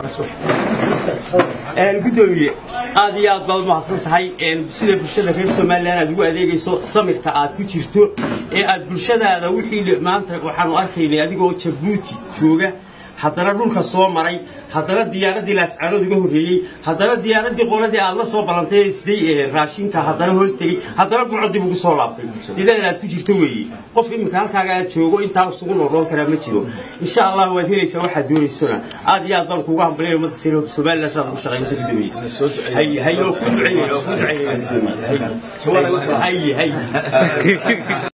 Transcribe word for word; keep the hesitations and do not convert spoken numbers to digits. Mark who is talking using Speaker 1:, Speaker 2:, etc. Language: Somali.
Speaker 1: gudoomiye aad iyo aad baad mahadsan tahay sida bulshada reer Soomaaliland aad ugu adeegayso samirka aad ku jirto ee aad bulshadaada wixii maanta waxaan arkaynay adigoo Djibouti jooga haddana dhulka soo maray haddana diyaaradii la ascaanood uga horeeyay haddana diyaaradii qoladii aad la soo balantay sidii raashinka haddana hoos tagay haddana burcad dib ugu soo laabtay sideed aad ku jirto weeyii qof imika halkaaga aad joogo inta isugu noqon kara ma jiro insha Allah waad helaysaa waxa doonaysana aad iyo aad baan kuuga hambalyeeyo umada Soomaaliland saad u shaqeynayso gudoomiye hay hay oo ku duceeyo ku duceeyo hay hay